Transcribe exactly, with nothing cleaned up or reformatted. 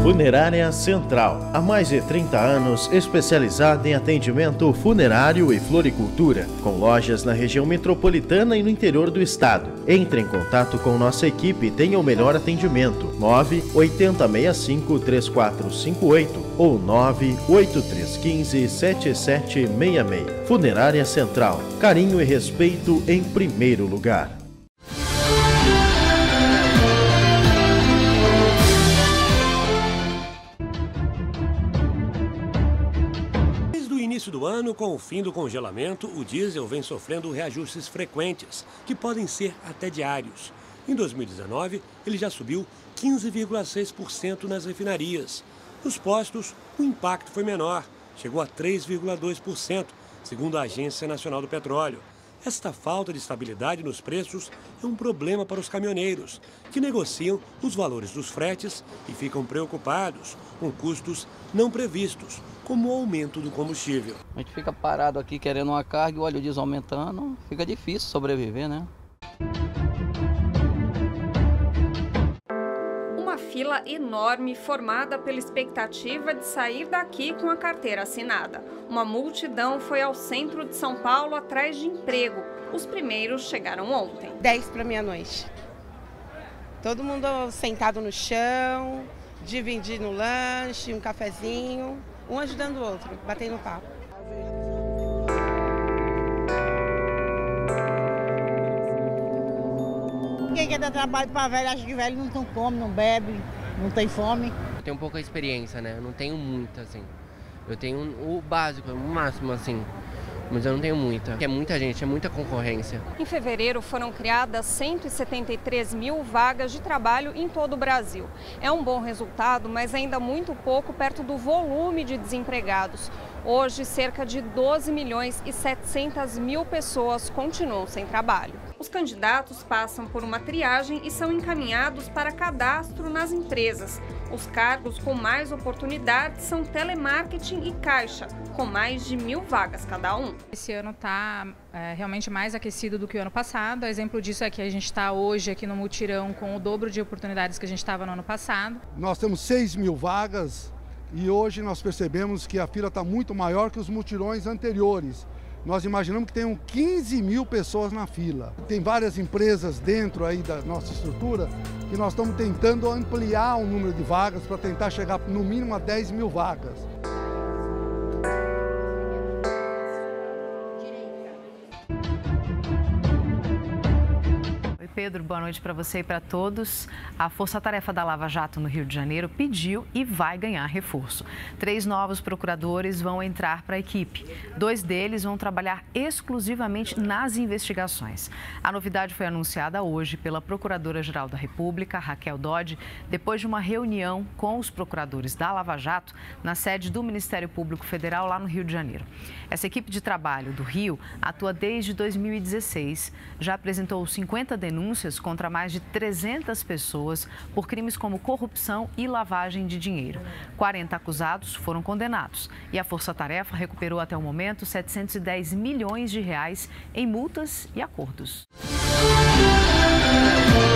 Funerária Central, há mais de trinta anos especializada em atendimento funerário e floricultura, com lojas na região metropolitana e no interior do estado. Entre em contato com nossa equipe e tenha o melhor atendimento. nove oito zero seis cinco três quatro cinco oito ou nove oito três um cinco sete sete seis seis. Funerária Central, carinho e respeito em primeiro lugar. No início do ano, com o fim do congelamento, o diesel vem sofrendo reajustes frequentes, que podem ser até diários. Em dois mil e dezenove, ele já subiu quinze vírgula seis por cento nas refinarias. Nos postos, o impacto foi menor, chegou a três vírgula dois por cento, segundo a Agência Nacional do Petróleo. Esta falta de estabilidade nos preços é um problema para os caminhoneiros, que negociam os valores dos fretes e ficam preocupados com custos não previstos, como o aumento do combustível. A gente fica parado aqui querendo uma carga e o óleo diesel aumentando, fica difícil sobreviver, né? Uma fila enorme formada pela expectativa de sair daqui com a carteira assinada. Uma multidão foi ao centro de São Paulo atrás de emprego. Os primeiros chegaram ontem. dez para meia-noite. Todo mundo sentado no chão, dividindo o lanche, um cafezinho, um ajudando o outro, batendo papo. Quem quer dar trabalho para velho, acha que velho não come, não bebe, não tem fome. Eu tenho pouca experiência, né? Eu não tenho muita, assim. Eu tenho o básico, o máximo, assim. Mas eu não tenho muita. É muita gente, é muita concorrência. Em fevereiro foram criadas cento e setenta e três mil vagas de trabalho em todo o Brasil. É um bom resultado, mas ainda muito pouco perto do volume de desempregados. Hoje, cerca de doze milhões e setecentas mil pessoas continuam sem trabalho. Os candidatos passam por uma triagem e são encaminhados para cadastro nas empresas. Os cargos com mais oportunidades são telemarketing e caixa, com mais de mil vagas cada um. Esse ano está é, realmente mais aquecido do que o ano passado. Exemplo disso é que a gente está hoje aqui no mutirão com o dobro de oportunidades que a gente estava no ano passado. Nós temos seis mil vagas e hoje nós percebemos que a fila está muito maior que os mutirões anteriores. Nós imaginamos que tenham quinze mil pessoas na fila. Tem várias empresas dentro aí da nossa estrutura que nós estamos tentando ampliar o número de vagas para tentar chegar no mínimo a dez mil vagas. Pedro, boa noite para você e para todos. A Força Tarefa da Lava Jato no Rio de Janeiro pediu e vai ganhar reforço. Três novos procuradores vão entrar para a equipe. Dois deles vão trabalhar exclusivamente nas investigações. A novidade foi anunciada hoje pela Procuradora-Geral da República, Raquel Dodge, depois de uma reunião com os procuradores da Lava Jato na sede do Ministério Público Federal lá no Rio de Janeiro. Essa equipe de trabalho do Rio atua desde dois mil e dezesseis, já apresentou cinquenta denúncias contra mais de trezentas pessoas por crimes como corrupção e lavagem de dinheiro. quarenta acusados foram condenados e a Força Tarefa recuperou até o momento setecentos e dez milhões de reais em multas e acordos.